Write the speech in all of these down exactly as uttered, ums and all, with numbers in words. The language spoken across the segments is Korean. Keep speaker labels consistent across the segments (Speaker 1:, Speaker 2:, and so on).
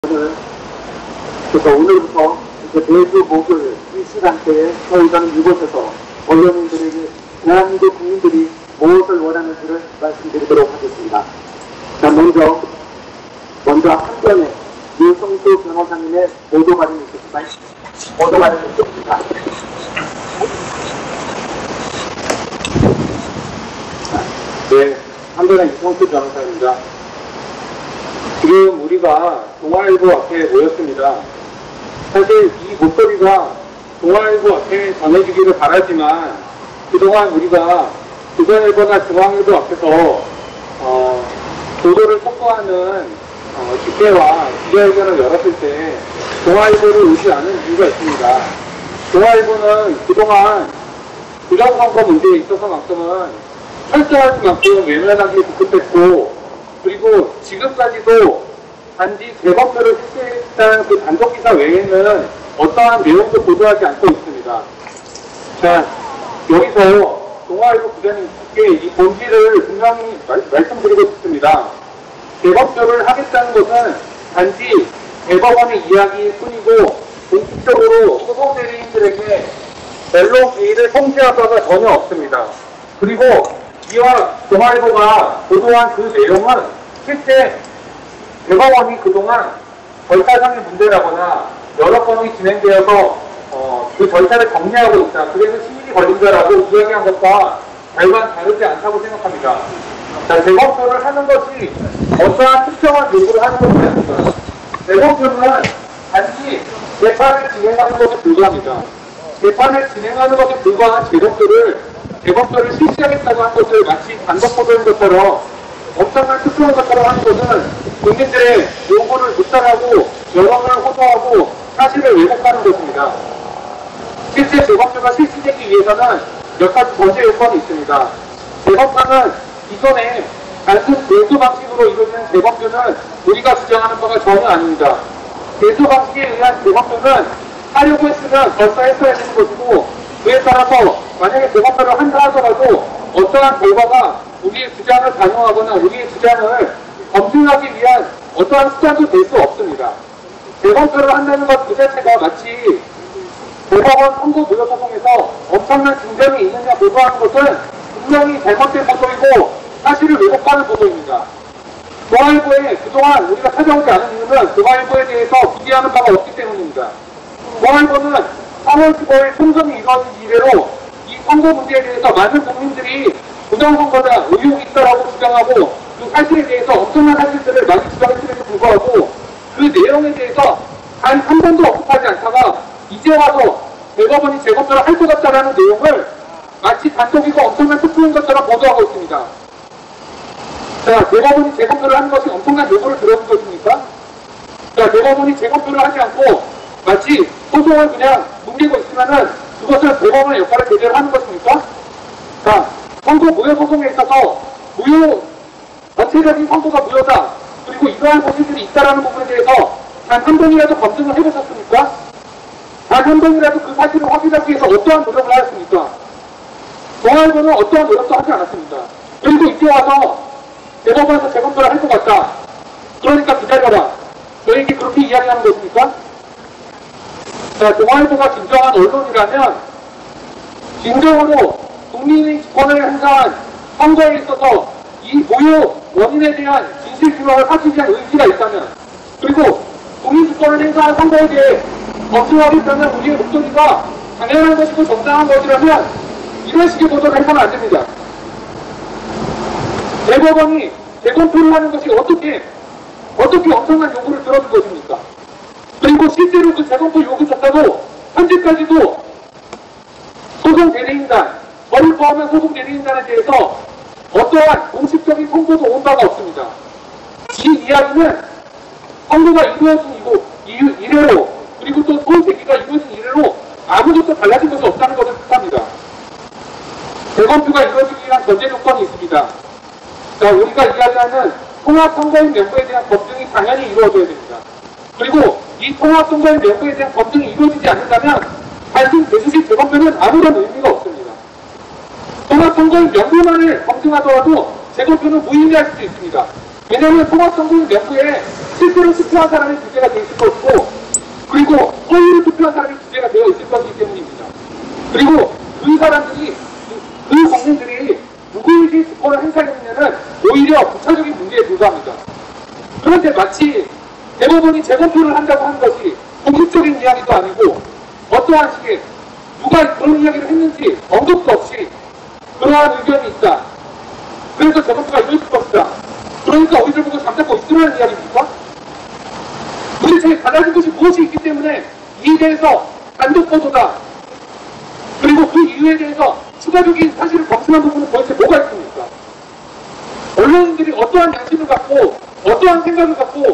Speaker 1: 그래서 오늘부터 이제 매주 목요일 이 시간대에 저희는 이곳에서 언론인들에게 대한민국 국민들이 무엇을 원하는지를 말씀드리도록 하겠습니다. 자, 먼저, 먼저 한 편에 유성수 변호사님의 보도 발언이 있겠지만, 보도 발언이 있겠습니다.
Speaker 2: 네, 한 편의 유성수 변호사입니다. 지금 우리가 동아일보 앞에 모였습니다. 사실 이 목소리가 동아일보 앞에 전해지기를 바라지만 그동안 우리가 조선일보나 중앙일보 앞에서 어, 보도를 촉구하는 어, 집회와 기자회견을 열었을 때 동아일보를 오지 않은 이유가 있습니다. 동아일보는 그동안 부정선거 문제에 있어서만큼은 철저하지 만큼 외면하기 급급했고, 그리고 지금까지도 단지 재검표를 실시했다는 그 단독기사 외에는 어떠한 내용도 보도하지 않고 있습니다. 자, 여기서 동아일보 기자님께 이 본질을 분명히 말, 말씀드리고 싶습니다. 재검표를 하겠다는 것은 단지 대법원의 이야기일 뿐이고 공식적으로 소송 대리인들에게 언론 개의를 통제할 바가 전혀 없습니다. 그리고 이와 동아일보가 보도한 그 내용은 실제 대법원이 그동안 절차상의 문제라거나 여러 건이 진행되어서 어, 그 절차를 정리하고 있다. 그래서 시일이 걸린다라고 이야기한 것과 별반 다르지 않다고 생각합니다. 자, 재검표를 하는 것이 어떠한 특정한 요구를 하는 것이 아닙니다. 재검표는 단지 재판을 진행하는 것에 불과합니다. 재판을 진행하는 것에 불과한 재검표를 재검표를 실시하겠다고 한 것을 마치 단독 보도인 것처럼 엄청난 특수한 것처럼 하는 것은 국민들의 요구를 묵살하고 여론을 호소하고 사실을 왜곡하는 것입니다. 실제 재검표가 실시되기 위해서는 몇 가지 전제 요건이 있습니다. 재검표는 이전에 단순 대수 방식으로 이루어지는 재검표는 우리가 주장하는 바가 전혀 아닙니다. 대수 방식에 의한 재검표는 하려고 했으면 벌써 했어야 되는 것이고, 그에 따라서 만약에 재검표를 한다 하더라도 어떠한 결과가 우리의 주장을 반영하거나 우리의 주장을 검증하기 위한 어떠한 수단도 될 수 없습니다. 재검표를 한다는 것 그 자체가 마치 대법원 선고 무효 소송에서 엄청난 진전이 있느냐 보도하는 것은 분명히 잘못된 보도이고 사실을 왜곡하는 보도입니다. 동아일보에 그동안 우리가 찾아오지 않은 이유는 동아일보에 대해서 기대하는 바가 없기 때문입니다. 동아일보는 삼월 십오일 총선이 이루어진 이래로 이 선거 문제에 대해서 많은 국민들이 부정선거다, 의혹이 있다라고 주장하고 그 사실에 대해서 엄청난 사실들을 많이 주장했음에도 불구하고 그 내용에 대해서 단 한 번도 언급하지 않다가 이제 와서 대법원이 재검표를 할 것 같다라는 내용을 마치 단독이고 엄청난 특수인 것처럼 보도하고 있습니다. 자, 대법원이 재검표를 하는 것이 엄청난 요구를 들어준 것입니까? 자, 대법원이 재검표를 하지 않고 마치 소송을 그냥 뭉개고 있으면은 그것은 대법원의 역할을 제대로 하는 것입니까? 자, 선거 무효 소송에 있어서 무효, 전체적인 선거가 무효다. 그리고 이러한 사실들이 있다라는 부분에 대해서 단 한 번이라도 검증을 해보셨습니까? 단 한 번이라도 그 사실을 확인하기 위해서 어떠한 노력을 하였습니까? 동아일보는 어떠한 노력도 하지 않았습니다. 그리고 이제 와서 대법원에서 재검표를 할 것 같다. 그러니까 기다려라. 너에게 그렇게 이야기하는 것입니까? 자, 동아일보가 진정한 언론이라면 진정으로 국민의 주권을 행사한 선거에 있어서 이 무효 원인에 대한 진실 규명을 하기 위한 의지가 있다면, 그리고 국민 주권을 행사한 선거에 대해 검증하겠다는 우리의 목소리가 당연한 것이고 정당한 것이라면 이런 식의 보도를 해서는 안 됩니다. 대법원이 재검표를 하는 것이 어떻게 어떻게 엄청난 요구를 들어준 것입니까? 그리고 실제로 그 재검표 요구조차도 현재까지도 소송 대리인단, 저를 포함한 소송 대리인단에 대해서 어떠한 공식적인 통보도 온 바가 없습니다. 이 이야기는 선거가 이루어진 이후, 이래로, 그리고 또 소송 제기가 이루어진 이래로 아무것도 달라진 것이 없다는 것을 뜻합니다. 재검표가 이루어지기 위한 전제 조건이 있습니다. 자, 우리가 이야기하는 통합선거인 명부에 대한 검증이 당연히 이루어져야 됩니다. 그리고 이 통합선거인 명부에 대한 검증이 이루어지지 않는다면 단순 대수식 재검표는 아무런 의미가 없습니다. 통합선거인 명부만을 검증하더라도 재검표는 무의미할 수도 있습니다. 왜냐하면 통합선거인 명부에 실제로 투표한 사람이 주제가 되어 있을 것이고, 그리고 허위로 투표한 사람이 주제가 되어 있을 것이기 때문입니다. 그리고 그 사람들이, 그 국민들이 누구에게 주권을 행사했느냐는 오히려 부차적인 문제에 불과합니다. 그런데 마치 대법원이 재검표를 한다고 하는 것이 공식적인 이야기도 아니고 어떠한 식의 누가 그런 이야기를 했는지 언급도 없이 그러한 의견이 있다. 그래서 재검표가 이루어질 것이다. 그러니까 우리들 보고 잠자코 있으라는 이야기입니까? 도대체 달라진 것이 무엇이 있기 때문에 이에 대해서 단독 보도다. 그리고 그 이유에 대해서 추가적인 사실을 검증한 부분은 도대체 뭐가 있습니까? 언론인들이 어떠한 양심을 갖고 어떠한 생각을 갖고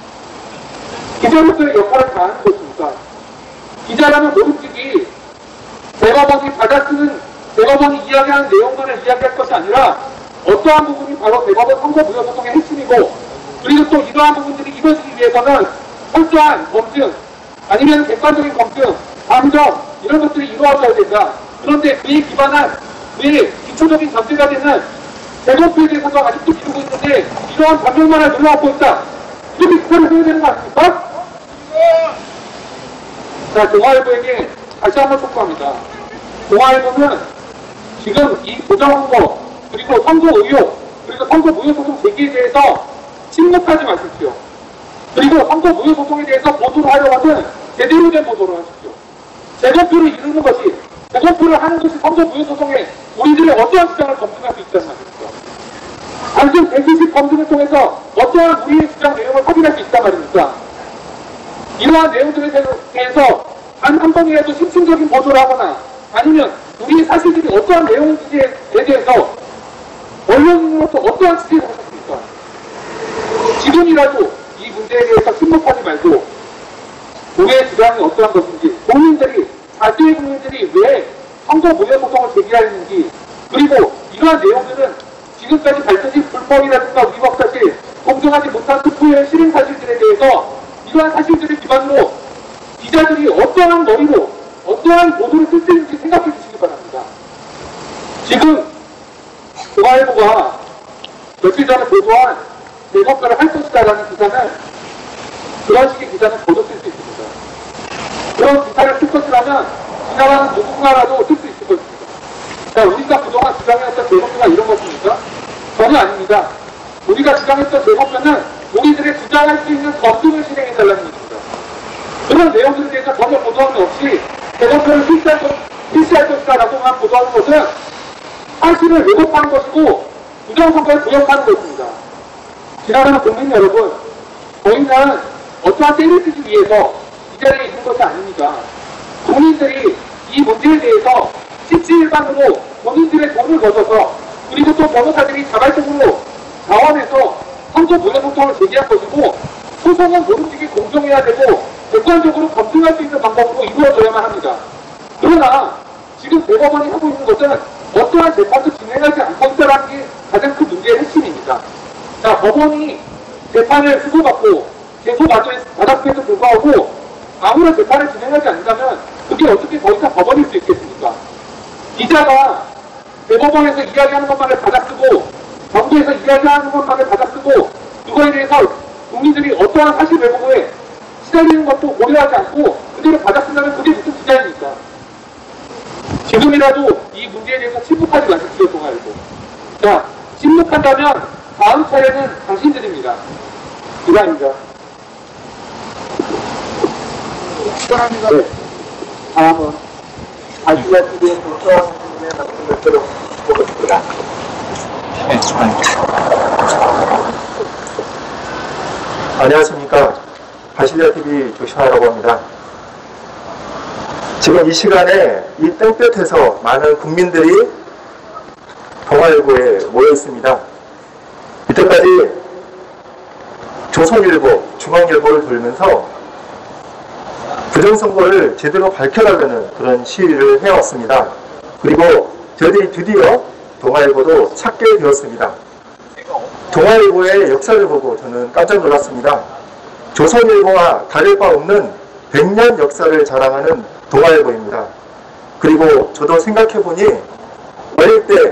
Speaker 2: 기자로서의 역할을 다하는 것입니까? 기자라면 모름지기 대법원이 받아쓰는 대법원이 이야기하는 내용만을 이야기할 것이 아니라 어떠한 부분이 바로 대법원 선거무효소송의 핵심이고, 그리고 또 이러한 부분들이 이루어지기 위해서는 철저한 검증 아니면 객관적인 검증, 감정 이런 것들이 이루어져야 된다. 그런데 그에 기반한 그의 기초적인 전제가 되는 재검표에 대해서도 아직도 미루고 있는데 이러한 반면만을 눌러왔고 있다. 이렇게 기사를 해야 되는 거 아닙니까? 자, 동아일보에게 다시 한번 촉구합니다. 동아일보는 지금 이 부정선거 그리고 선거 의혹 그리고 선거 무효소송 제기에 대해서 침묵하지 마십시오. 그리고 선거 무효소송에 대해서 보도를 하려고 하면 제대로 된 보도를 하십시오. 재검표를 이루는 것이, 재검표를 하는 것이 선거 무효소송에 우리들의 어떠한 주장을 검증할 수 있다는 말입니까? 단순 백이십 검증을 통해서 어떠한 우리의 주장 내용을 확인할 수 있단 말입니까? 이러한 내용들에 대해서 단 한 번이라도 심층적인 보도를 하거나 아니면 우리의 사실들이 어떠한 내용인지에 대해서 언론으로서 어떠한 취재를 하셨습니까? 지금이라도 이 문제에 대해서 침묵하지 말고 우리의 주장이 어떠한 것인지, 국민들이, 자주의 국민들이 왜 선거 무효소송을 제기하였는지, 그리고 이러한 내용들은 지금까지 밝혀진 불법이라든가 위법 사실, 공정하지 못한 투표의 실행 사실들에 대해서 이러한 사실들을 기반으로 기자들이 어떠한 머리로 어떠한 보도를 쓸 수 있는지 생각해 주시기 바랍니다. 지금 동아일보가 며칠 전에 보도한 재검표를 할 것이다라는 기사는 그런 식의 기사는 저도 쓸 수 있습니다. 그런 기사를 쓸 것이라면 지나가는 누군가라도 쓸 수 있을 것입니다. 자, 우리가 그동안 주장했던 재검표가 이런 것입니까? 전혀 아닙니다. 우리가 주장했던 재검표는 우리들의 주장할 수 있는 검증을 실행해달라는 것입니다. 그런 내용들에 대해서 전혀 보도함이 없이 재검표를 실시할, 것, 실시할 것이다라고만 보도하는 것은 사실을 왜곡하는 것이고 부정선거에 부역하는 것입니다. 지나가는 국민 여러분, 저희는 어떠한 때를 쓰기 위해서 이 자리에 있는 것이 아닙니다. 국민들이 이 문제에 대해서 십시일반으로 본인들의 돈을 거둬서 그리고 또 변호사들이 자발적으로 자원해서 선거 무효소송을 제기한 것이고, 소송은 모름지기 공정해야 되고 객관적으로 검증할 수 있는 방법으로 이루어져야만 합니다. 그러나 지금 대법원이 하고 있는 것은 어떠한 재판도 진행하지 않고 있다는 게 가장 큰 문제의 핵심입니다. 자, 법원이 재판을 수고받고 제소받았음에도 불구하고 아무런 재판을 진행하지 않는다면 그게 어떻게 더 이상 법원일 수 있겠습니까? 기자가 대법원에서 이야기하는 것만을 받아쓰고 정부에서 이야기하는 것만을 받아쓰고 그거에 대해서 국민들이 어떠한 사실 왜곡에 시달리는 것도 고려하지 않고 그대로 받아쓴다면 그게 무슨 기자입니까? 지금이라도 이 문제에 대해서 침묵하지 마십시오, 동아일보. 자, 침묵한다면 다음 차례는 당신들입니다. 이상입니다.
Speaker 1: 네. 다음은 아시아 티비의 조서원 선생님의 말씀을 들어보겠습니다.
Speaker 3: 네, 안녕하십니까. 바실리아티비 조시아라고 합니다. 지금 이 시간에 이 땡볕에서 많은 국민들이 동아일보에 모여 있습니다. 이때까지 조선일보, 중앙일보를 돌면서 부정선거를 제대로 밝혀달라는 그런 시위를 해왔습니다. 그리고 저희들이 드디어 동아일보도 찾게 되었습니다. 동아일보의 역사를 보고 저는 깜짝 놀랐습니다. 조선일보와 다를 바 없는 백 년 역사를 자랑하는 동아일보입니다. 그리고 저도 생각해보니 어릴 때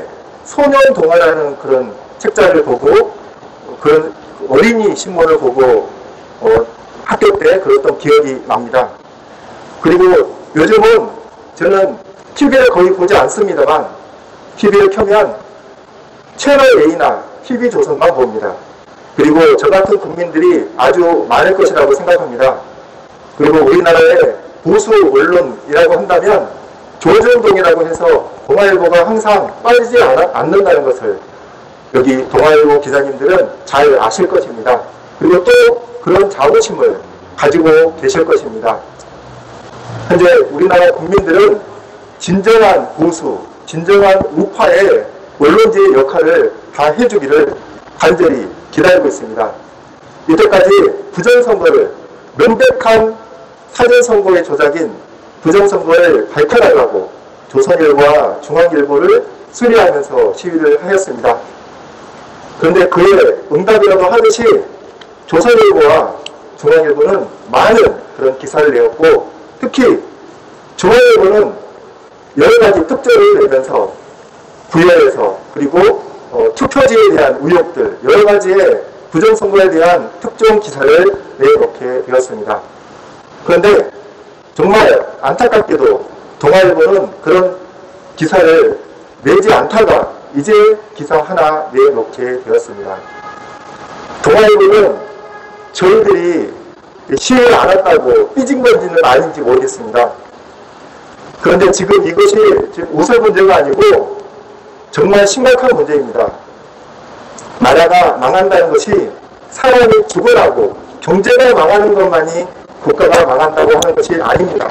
Speaker 3: 소년동화라는 그런 책자를 보고 그런 어린이 신문을 보고 어, 학교 때 그랬던 기억이 납니다. 그리고 요즘은 저는 티비를 거의 보지 않습니다만 티비를 켜면 채널 A나 티비조선만 봅니다. 그리고 저 같은 국민들이 아주 많을 것이라고 생각합니다. 그리고 우리나라의 보수 언론이라고 한다면 조정동이라고 해서 동아일보가 항상 빠지지 않는다는 것을 여기 동아일보 기자님들은 잘 아실 것입니다. 그리고 또 그런 자부심을 가지고 계실 것입니다. 현재 우리나라 국민들은 진정한 보수, 진정한 우파의 언론지의 역할을 다 해주기를 간절히 기다리고 있습니다. 이때까지 부정선거를 명백한 사전선거의 조작인 부정선거를 밝혀달라고 조선일보와 중앙일보를 수리하면서 시위를 하였습니다. 그런데 그의 응답이라고 하듯이 조선일보와 중앙일보는 많은 그런 기사를 내었고 특히 중앙일보는 여러 가지 특조를 내면서 구현해서 그리고 어, 투표지에 대한 의혹들 여러 가지의 부정선거에 대한 특정 기사를 내놓게 되었습니다. 그런데 정말 안타깝게도 동아일보는 그런 기사를 내지 않다가 이제 기사 하나 내놓게 되었습니다. 동아일보는 저희들이 시위를 안 한다고 삐진 건지는 아닌지 모르겠습니다. 그런데 지금 이것이 지금 웃을 문제가 아니고 정말 심각한 문제입니다. 나라가 망한다는 것이 사람이 죽어나고 경제가 망하는 것만이 국가가 망한다고 하는 것이 아닙니다.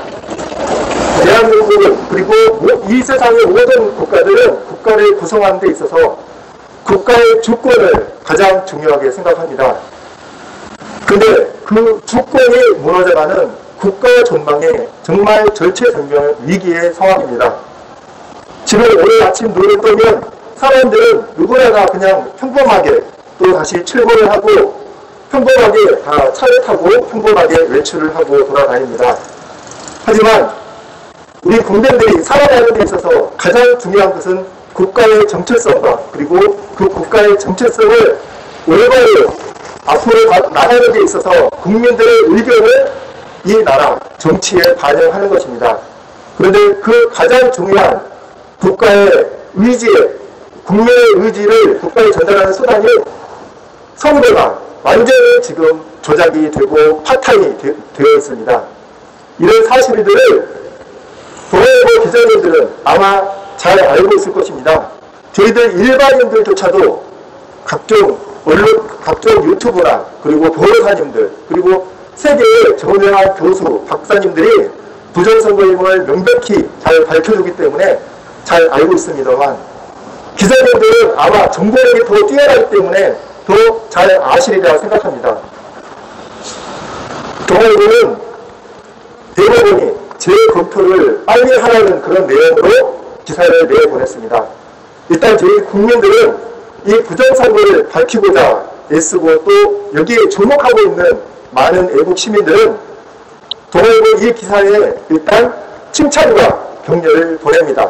Speaker 3: 대한민국 그리고 이 세상의 모든 국가들은 국가를 구성하는 데 있어서 국가의 주권을 가장 중요하게 생각합니다. 그런데 그 주권이 무너져가는 국가 전망에 정말 절체절명 위기의 상황입니다. 지금 오늘 아침 눈을 뜨면 사람들은 누구나 다 그냥 평범하게 또 다시 출근을 하고 평범하게 다 차를 타고 평범하게 외출을 하고 돌아다닙니다. 하지만 우리 국민들이 살아가는 데 있어서 가장 중요한 것은 국가의 정체성과 그리고 그 국가의 정체성을 올바로 앞으로 나가는 데 있어서 국민들의 의견을 이 나라 정치에 반영하는 것입니다. 그런데 그 가장 중요한 국가의 의지, 국민의 의지를 국가에 전달하는 수단이 선거가 완전히 지금 조작이 되고 파탄이 되, 되어 있습니다. 이런 사실들을 동아일보 기자님들은 아마 잘 알고 있을 것입니다. 저희들 일반인들조차도 각종 언론, 각종 유튜브나 그리고 변호사님들 그리고 세계의 저명한 교수, 박사님들이 부정선거임을 명백히 잘 밝혀주기 때문에 잘 알고 있습니다만 기자님들은 아마 정보력이 더 뛰어나기 때문에 더 잘 아시리라 생각합니다. 동아일보는 대법원이 재검표를 빨리 하라는 그런 내용으로 기사를 내보냈습니다. 일단 저희 국민들은 이 부정선거를 밝히고자 애쓰고 또 여기에 주목하고 있는 많은 애국 시민들은 동아일보 이 기사에 일단 칭찬과 격려를 보냅니다.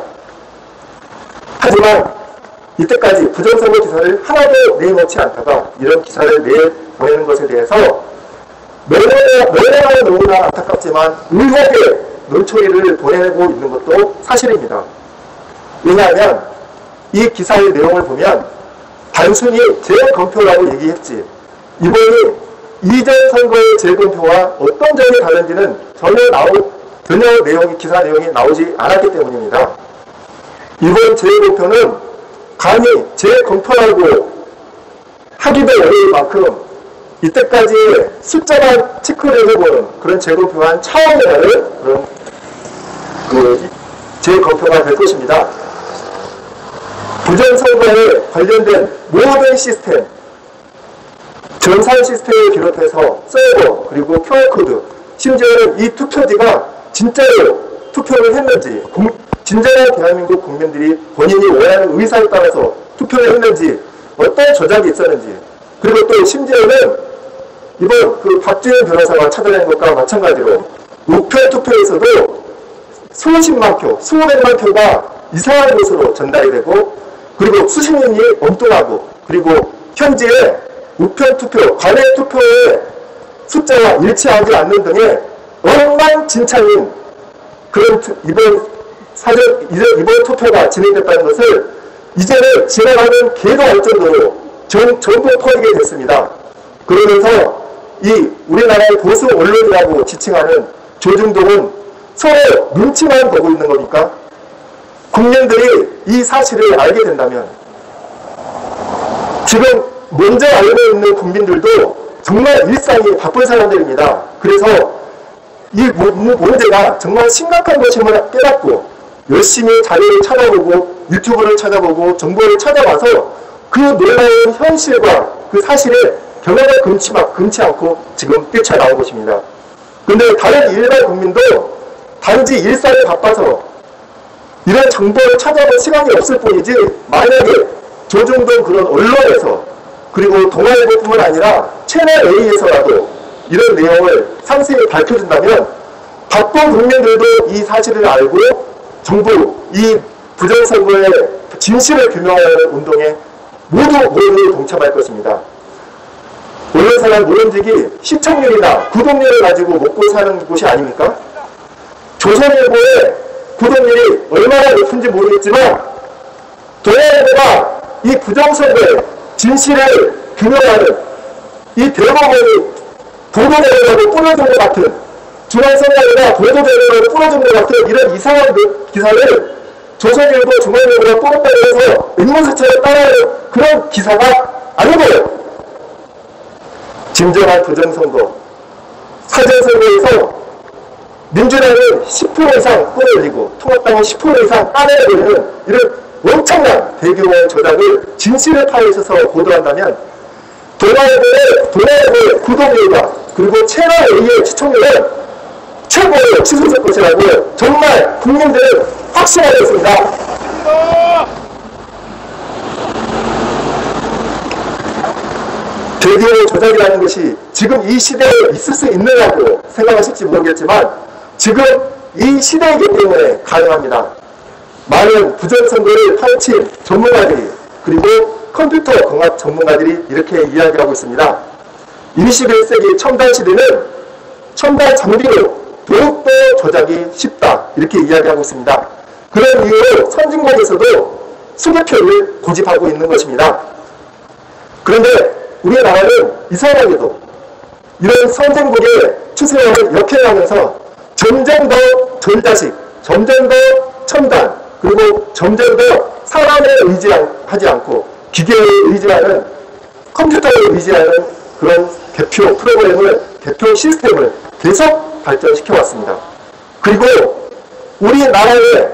Speaker 3: 하지만 이때까지 부정선거 기사를 하나도 내놓지 않다가 이런 기사를 내보내는 것에 대해서 너무나 너무나 안타깝지만 의혹의 놀초리를 보내고 있는 것도 사실입니다. 왜냐하면 이 기사의 내용을 보면 단순히 재검표라고 얘기했지 이번이 이전 선거의 재검표와 어떤 점이 다른지는 전혀 나오, 전혀 내용이, 기사 내용이 나오지 않았기 때문입니다. 이번 재검표는 감히 재검표라고 하기도 어려울 만큼 이때까지 숫자만 체크를 해보는 그런 재검표한 차원에 다른 그런 그 재검표가 될 것입니다. 부정선거에 관련된 모든 시스템, 전산 시스템을 비롯해서 서버 그리고 큐알코드 심지어는 이 투표지가 진짜로 투표를 했는지 진정한 대한민국 국민들이 본인이 원하는 의사에 따라서 투표를 했는지 어떤 조작이 있었는지 그리고 또 심지어는 이번 그 박주현 변호사가 찾아낸 것과 마찬가지로 우편 투표에서도 수십만 표, 수백만 표가 이상한 곳으로 전달이 되고 그리고 수십 년이 엉뚱하고 그리고 현재 우편 투표, 관외 투표에 숫자와 일치하지 않는 등의 엉망진창인 그런 투, 이번 사전 이번 투표가 진행됐다는 것을 이제는 지나가는 개도 할 정도로 전, 전부 퍼지게 됐습니다. 그러면서 이 우리나라의 보수 언론이라고 지칭하는 조중동은 서로 눈치만 보고 있는 겁니까? 국민들이 이 사실을 알게 된다면 지금 먼저 알고 있는 국민들도 정말 일상이 바쁜 사람들입니다. 그래서 이 문제가 정말 심각한 것임을 깨닫고 열심히 자료를 찾아보고 유튜브를 찾아보고 정보를 찾아봐서 그 놀라운 현실과 그 사실을 경험을 금치, 금치 않고 지금 뛰쳐나온 것입니다. 그런데 다른 일반 국민도 단지 일상이 바빠서 이런 정보를 찾아볼 시간이 없을 뿐이지 만약에 조중동 그런 언론에서 그리고 동아일보뿐만 아니라 채널 A에서라도 이런 내용을 상세히 밝혀준다면 바쁜 국민들도 이 사실을 알고 정부 이 부정선거의 진실을 규명하는 운동에 모두 모두 동참할 것입니다. 언론사나 모름지기 시청률이나 구독률을 가지고 먹고 사는 곳이 아닙니까? 조선일보의 구독률이 얼마나 높은지 모르겠지만 동아일보가 이 부정선거의 진실을 규명하는 이 대법원이 보도대회라고 뿌려준 것 같은 중앙선관위가 보도대회라고 뿌려준 것 같은 이런 이상한 기사를 조선일보, 중앙일보가 뿌렸다고 해서 인문사처럼 따라하는 그런 기사가 아니고요. 진정한 부정선거, 사전선거에서 민주당은 십 퍼센트 이상 끌어올리고 통합당은 십 퍼센트 이상 따내려는 이런 엄청난 대규모 조작을 진실을 파헤쳐서 보도한다면 동아일보의 동아일보의 구독률과 그리고 채널 A의 시청률은 최고로 치솟을 것이라고 정말 국민들은 확신하고 있습니다. 대규모 조작이라는 것이 지금 이 시대에 있을 수 있느냐고 생각하실지 모르겠지만 지금 이 시대이기 때문에 가능합니다. 많은 부정선거를 파헤친 전문가들이 그리고 컴퓨터 공학 전문가들이 이렇게 이야기하고 있습니다. 이십일 세기 첨단 시대는 첨단 장비로 더욱더 조작이 쉽다 이렇게 이야기하고 있습니다. 그런 이유로 선진국에서도 수개표를 고집하고 있는 것입니다. 그런데 우리나라는 이상하게도 이런 선진국의 추세를 역행하면서 점점 더 전자식, 점점 더 첨단, 그리고 점점 더 사람에 의지하지 않고 기계에 의지하는 컴퓨터에 의지하는 그런 개표 프로그램을, 개표 시스템을 계속 발전시켜 왔습니다. 그리고 우리나라의,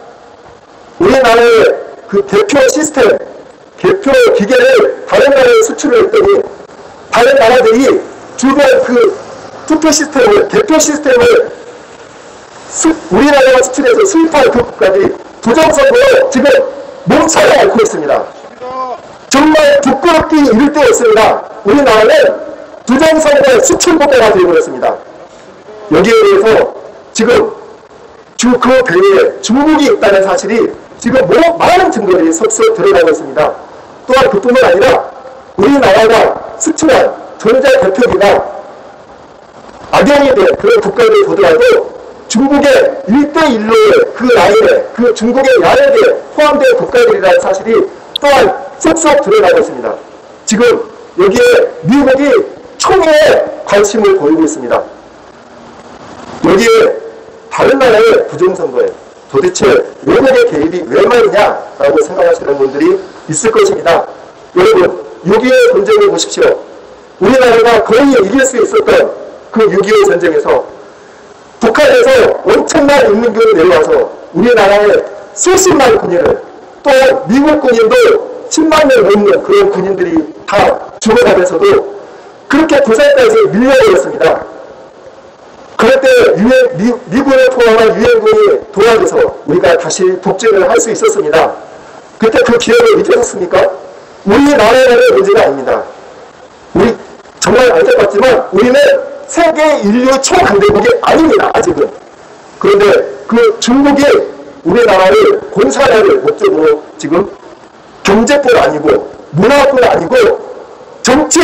Speaker 3: 우리나라의 그 대표 시스템, 개표 기계를 다른 나라에 수출을 했더니 다른 나라들이 주변 그 투표 시스템을, 개표 시스템을 수, 우리나라가 수출해서 수입하는 그 국가들이 부정선거로 지금 몸살을 앓고 있습니다. 정말 부끄럽기 이를 때였습니다. 우리나라는 부정선거의 수출국가가 되어버렸습니다. 여기에 대해서 지금 주 그 배후에 중국이 있다는 사실이 지금 뭐 많은 증거들이 속속 드러나고 있습니다. 또한 그뿐만 아니라 우리나라가 수출한 전자개표기가 악용이 된 그런 국가들을 보더라도 중국의 일 대 일로의 그 라인에, 그 중국의 야력에 포함된 국가들이라는 사실이 또한 쏙쏙 드러나고 있습니다. 지금 여기에 미국이 총에 관심을 보이고 있습니다. 여기에 다른 나라의 부정선거에 도대체 외국의 개입이 왜 말이냐라고 생각하시는 분들이 있을 것입니다. 여러분, 육이오 전쟁을 보십시오. 우리나라가 거의 이길 수 있었던 그 육이오 전쟁에서 북한에서 엄청난 인민군이 내려와서 우리나라의 수십만 군인을, 또 미국 군인도 십만 명 넘는 그런 군인들이 다 죽어가면서도 그렇게 부산까지 밀려버렸습니다. 그럴 때 유엔, 미, 미군을 포함한 유엔군이 도와줘서 우리가 다시 복직을 할 수 있었습니다. 그때 그 기회를 잊으셨습니까? 우리나라의 문제가 아닙니다. 우리 정말 안타깝지만 우리는 세계 인류 초강대국이 아닙니다. 아직은. 그런데 그 중국이 우리나라를 공산화를 목적으로 지금 경제뿐 아니고 문화뿐 아니고 정치,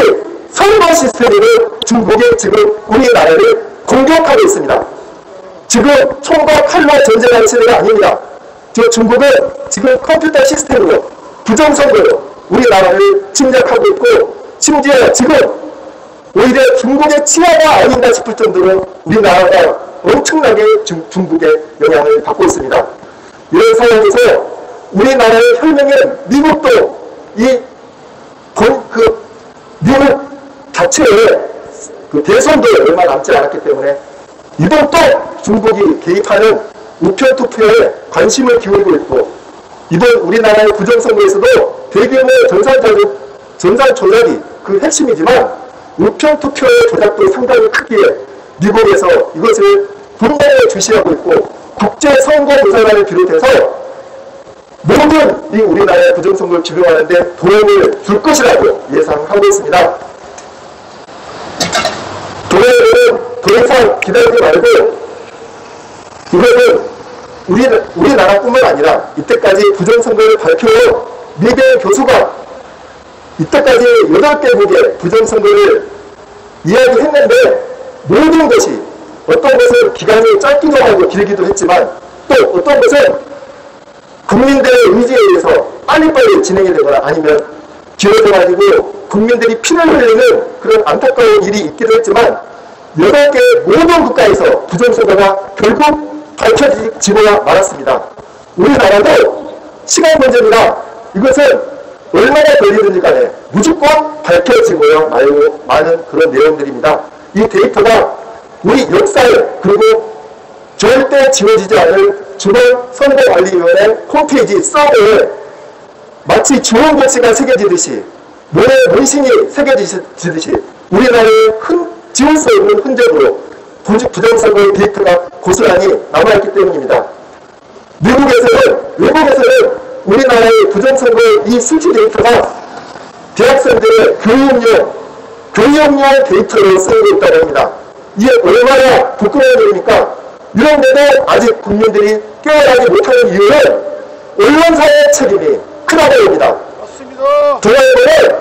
Speaker 3: 선거 시스템으로 중국이 지금 우리나라를 공격하고 있습니다. 지금 총과 칼로 전쟁하는 시대가 아닙니다. 저 중국은 지금 컴퓨터 시스템으로 부정선거로 우리나라를 침략하고 있고, 심지어 지금 오히려 중국의 치아가 아닌가 싶을 정도로 우리나라가 엄청나게 중, 중국의 영향을 받고 있습니다. 이런 상황에서 우리나라의 혈맹인 미국도 이 본, 그 미국 자체의 그 대선도 얼마 남지 않았기 때문에 이번 또 중국이 개입하는 우편 투표에 관심을 기울이고 있고, 이번 우리나라의 부정선거에서도 대규모 전산 조작, 전산 조작이 그 핵심이지만 우편 투표의 조작도 상당히 크기에 미국에서 이것을 분명히 주시하고 있고, 국제선거조사단을 비롯해서 모든 이 우리나라의 부정선거를 규명하는데 도움을 줄 것이라고 예상하고 있습니다. 도움은 더 이상 기다리지 말고 이것은 우리, 우리나라뿐만 아니라 이때까지 부정선거를 발표한 미대 교수가 이때까지 여덟 개국의 부정선거를 이야기했는데 모든 것이 어떤 것은 기간이 짧기도 하고 길기도 했지만 또 어떤 것은 국민들의 의지에 의해서 빨리빨리 진행이 되거나 아니면 길어져가지고 국민들이 피를 흘리는 그런 안타까운 일이 있기도 했지만 여덟 개 모든 국가에서 부정선거가 결국 밝혀지고야 말았습니다. 우리나라도 시간 문제입니다. 이것은 얼마나 걸리든지 간에 무조건 밝혀지고야 말고 많은 그런 내용들입니다. 이 데이터가 우리 역사에 그리고 절대 지워지지 않을 중앙선거관리위원회 홈페이지 서버에 마치 주원 글씨가 새겨지듯이 모래 문신이 새겨지듯이 우리나라의 흔, 지울 수 없는 흔적으로 부정선거의 데이터가 고스란히 남아있기 때문입니다. 미국에서는, 외국에서는 우리나라의 부정선거의 이 수치 데이터가 대학생들의 교육용, 교육용 데이터로 쓰이고 있다고 합니다. 이게 얼마나 부끄러운 일입니까? 이런데도 아직 국민들이 깨어나지 못하는 이유는 언론사의 책임이 크다고 봅니다. 맞습니다. 동아일보는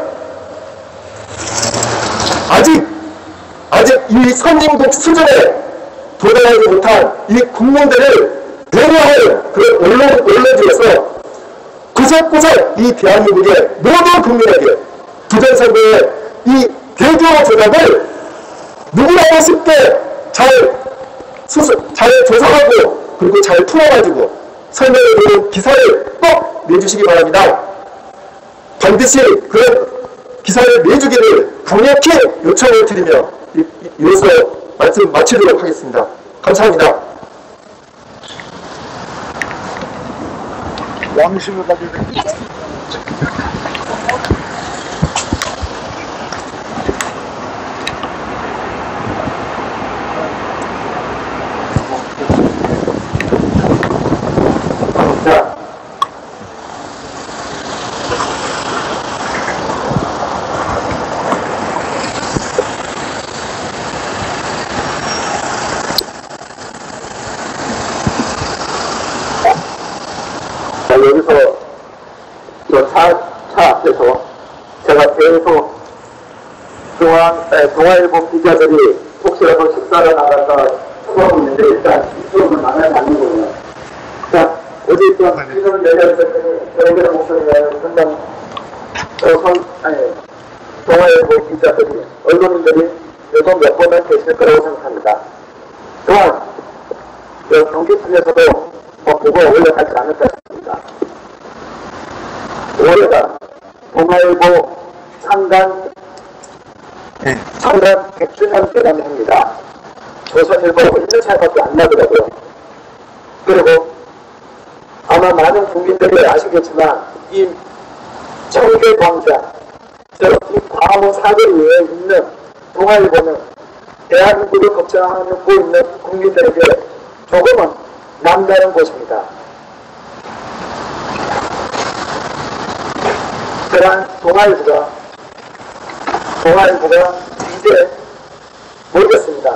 Speaker 3: 아직 아직 이 선진국 수준에 도달하지 못한 이 국민들을 배려하는 그런 언론, 언론들에서 구석구석 이 대한민국의 모든 국민에게 부정선거의 이 대규모 조작을 누구나도 쉽게 잘 수습, 잘 조사하고 그리고 잘 풀어가지고 설명해주는 기사를 꼭 내주시기 바랍니다. 반드시 그런 기사를 내주기를 강력히 요청을 드리며 이로써 말씀 마치도록 하겠습니다. 감사합니다.
Speaker 1: 양심을 가지고 여기서 저 차, 차 앞에서 제가 계속 중앙, 에, 동아일보 기자들이 혹시라도 식사를 나갈까 수고하고 있는데 일단 이쪽은 나가지 않는 거예요. 자, 어제 있던 지금 내려있었더니 저희들의 목소리가 상당, 어, 선, 아니, 동아일보 기자들이, 언론인들이 요즘 몇 번은 계실 거라고 생각합니다. 또한, 경기팀에서도 뭐 보고 올라가지 않을까 싶습니다. 올해가 동아일보 창단, 네. 창단 백 주년 기념해입니다. 조선일보하고 일 년 차이밖에 안 나더라고요. 그리고 아마 많은 국민들이 아시겠지만 이 청계광장, 이 과거 사거리 위에 있는 동아일보는 대한민국을 걱정하고 있는 국민들에게 조금은 남다른 곳입니다. 그러한 동아일보가, 동아일보가 이제 모르겠습니다.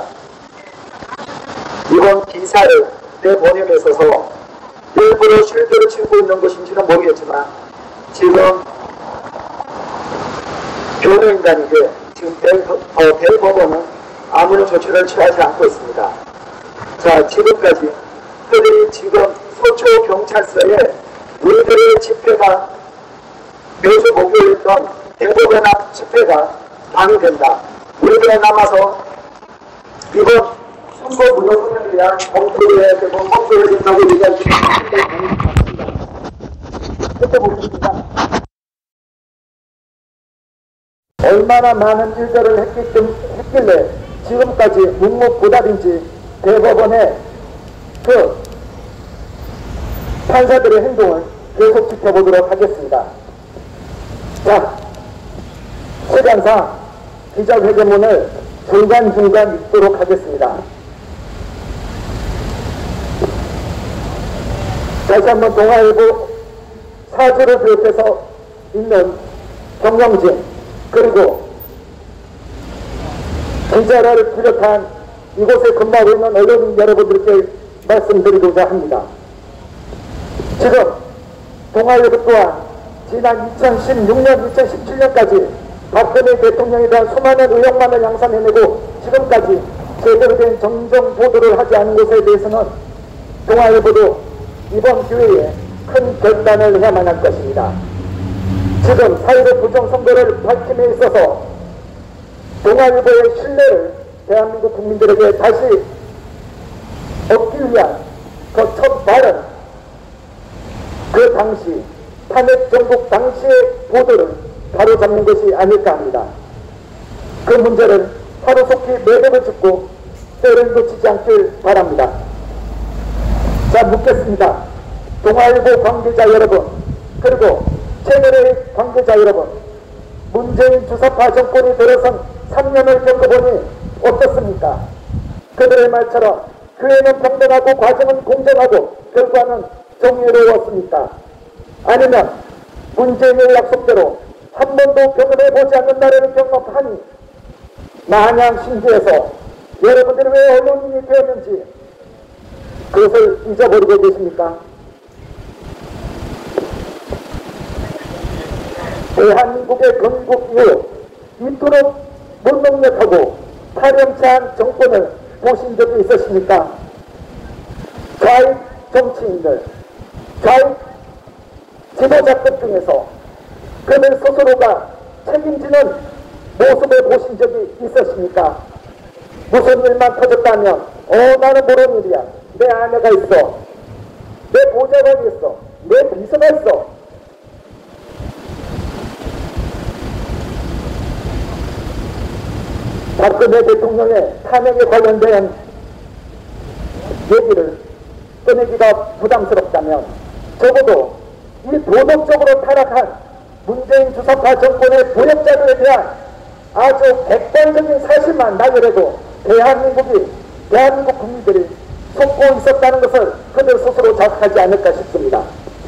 Speaker 1: 이번 기사를 내보냄에 있어서 일부러 실드를 치고 있는 것인지는 모르겠지만 지금 변호인단에게 지금 대, 어, 대법원은 아무런 조치를 취하지 않고 있습니다. 자, 지금까지 그들이 지금 서초 경찰서에 우리들의 집회가 매주 목요일이던 대법원 앞 집회가 방해된다. 우리들은 남아서 이번 선거 무효성에 대한 검토를 해야 되고 검토를 된다고 얘기할 수 있습니다. 그때 보겠습니다. 얼마나 많은 일들을 했기 때문에, 했길래 지금까지 묵묵부답인지 대법원의 그 판사들의 행동을 계속 지켜보도록 하겠습니다. 자, 시간상 기자회견문을 중간중간 읽도록 하겠습니다. 다시 한번 동아일보 사주를 비롯해서 있는 경영진 그리고 기자를 비롯한 이곳에 근무하고 있는 언론인 여러분들께 말씀드리고자 합니다. 지금 동아일보 또한 지난 이천십육 년, 이천십칠 년까지 박근혜 대통령에 대한 수많은 의혹만을 양산해내고 지금까지 제대로 된 정정 보도를 하지 않은 것에 대해서는 동아일보도 이번 기회에 큰 결단을 해야만 할 것입니다. 지금 사일오 부정선거를 밝힘에 있어서 동아일보의 신뢰를 대한민국 국민들에게 다시 얻기 위한 그 첫 발은 그 당시 탄핵 정국 당시의 보도를 바로잡는 것이 아닐까 합니다. 그 문제를 하루속히 매듭을 짓고 때를 놓치지 않길 바랍니다. 자, 묻겠습니다. 동아일보 관계자 여러분, 그리고 채널의 관계자 여러분, 문재인 주사파 정권이 들어선 삼 년을 겪어보니 어떻습니까? 그들의 말처럼 기회는 평등하고 과정은 공정하고 결과는 정의로웠습니까? 아니면 문재인의 약속대로 한 번도 경험해보지 않는 나라를 경험하니 마냥 신기해서 여러분들이 왜 언론인이 되었는지 그것을 잊어버리고 계십니까? 대한민국의 건국 이후 이토록 무능력하고 파렴치한 정권을 보신 적이 있으십니까? 좌익 정치인들, 좌익 지도자급 중에서 그들 스스로가 책임지는 모습을 보신 적이 있으십니까? 무슨 일만 터졌다면 어 나는 모르는 일이야. 내 아내가 있어. 내 보좌관이 있어. 내 비서가 있어. 박근혜 대통령의 탄핵에 관련된 얘기를 꺼내기가 부담스럽다면 적어도 이 도덕적으로 타락한 문재인 주사파 정권의 부역자들에 대한 아주 객관적인 사실만 나열해도 대한민국이, 대한민국 국민들이 속고 있었다는 것을 그들 스스로 자각하지 않을까 싶습니다.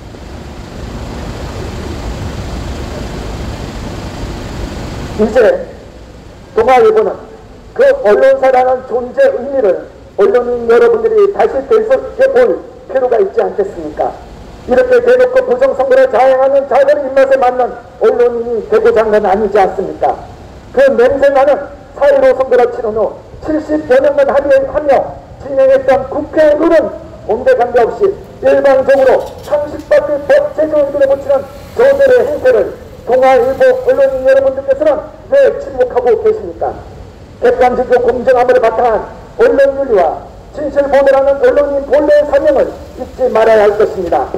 Speaker 1: 이제 동아일보는 그 언론사라는 존재 의미를 언론인 여러분들이 다시 되새겨 볼 필요가 있지 않겠습니까? 이렇게 대놓고 부정선거를 자행하는 자들의 입맛에 맞는 언론인이 되고자 한 건 아니지 않습니까? 그 냄새나는 사일오 선거를 치른 후 칠십여 년간 합의하며 진행했던 국회 룰은 온데간데 없이 일방적으로 상식밖의 법 제정을 밀어붙이는 저들의 행태를 동아일보 언론인 여러분들께서는 왜 침묵하고 계십니까? 객관적이고 공정함을 바탕한 언론윤리와 진실 보도라는 언론인 본래의 사명을 잊지 말아야 할 것입니다.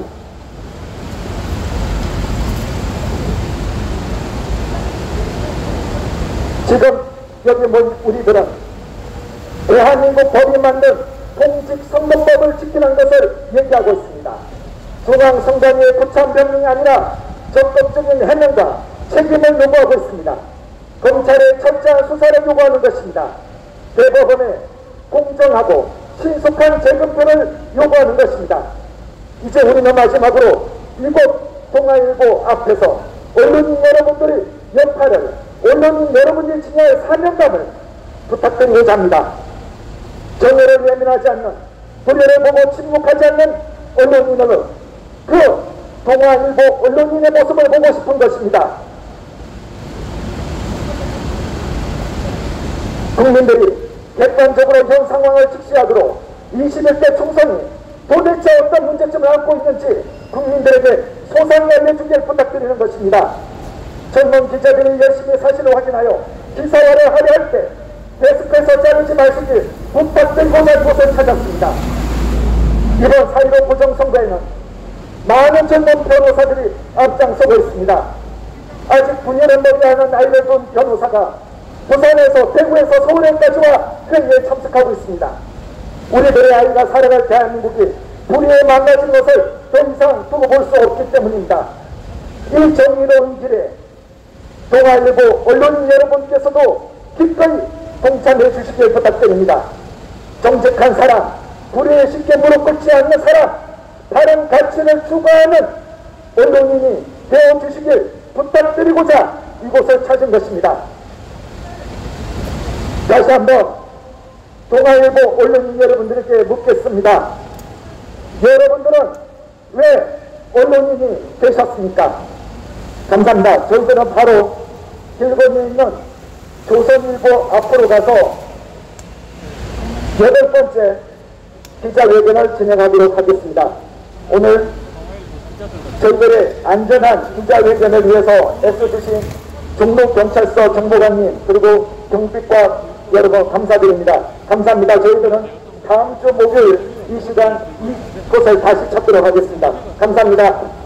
Speaker 1: 지금 여기 우리들은 대한민국 법이 만든 공직선거법을 지키는 것을 얘기하고 있습니다. 중앙선관위의 구참 명령이 아니라 적극적인 해명과 책임을 요구하고 있습니다. 검찰의 철저한 수사를 요구하는 것입니다. 대법원에 공정하고 신속한 재검표를 요구하는 것입니다. 이제 우리는 마지막으로 이곳 동아일보 앞에서 언론인 여러분들의 역할을, 언론인 여러분들이 지녀야 할 사명감을 부탁드리고자 합니다. 정의를 외면하지 않는, 불의를 보고 침묵하지 않는 언론인으로 그 동아일보 언론인의 모습을 보고 싶은 것입니다.
Speaker 4: 국민들이 객관적으로 현 상황을 직시하도록 이십일 대 총선이 도대체 어떤 문제점을 안고 있는지 국민들에게 소상히 알려주길 부탁드리는 것입니다. 젊은 기자들이 열심히 사실을 확인하여 기사화를 하려 할 때 데스크에서 자르지 마시길 부탁드리고자 이곳을 찾았습니다. 이번 사 일오 부정선거에는 많은 젊은 변호사들이 앞장서고 있습니다. 아직 구 년을 머리하는 나이를 둔 변호사가 부산에서 대구에서 서울에까지 와 회의에 참석하고 있습니다. 우리들의 아이가 살아갈 대한민국이 불의에 망가진 것을 더 이상 두고 볼 수 없기 때문입니다. 이 정의로운 길에 동아일보 언론인 여러분께서도 기꺼이 동참해 주시길 부탁드립니다. 정직한 사람, 불의에 쉽게 무릎 꿇지 않는 사람, 다른 가치를 추구하는 언론인이 되어주시길 부탁드리고자 이곳을 찾은 것입니다. 다시 한번 동아일보 언론인 여러분들에게 묻겠습니다. 여러분들은 왜 언론인이 되셨습니까? 감사합니다. 저희들은 바로 길건너에 있는 조선일보 앞으로 가서 여덟 번째 기자회견을 진행하도록 하겠습니다. 오늘 저희들의 안전한 기자회견을 위해서 애써주신 종로경찰서 정보관님 그리고 경비과 여러분 감사드립니다. 감사합니다. 저희들은 다음 주 목요일 이 시간 이곳을 다시 찾도록 하겠습니다. 감사합니다.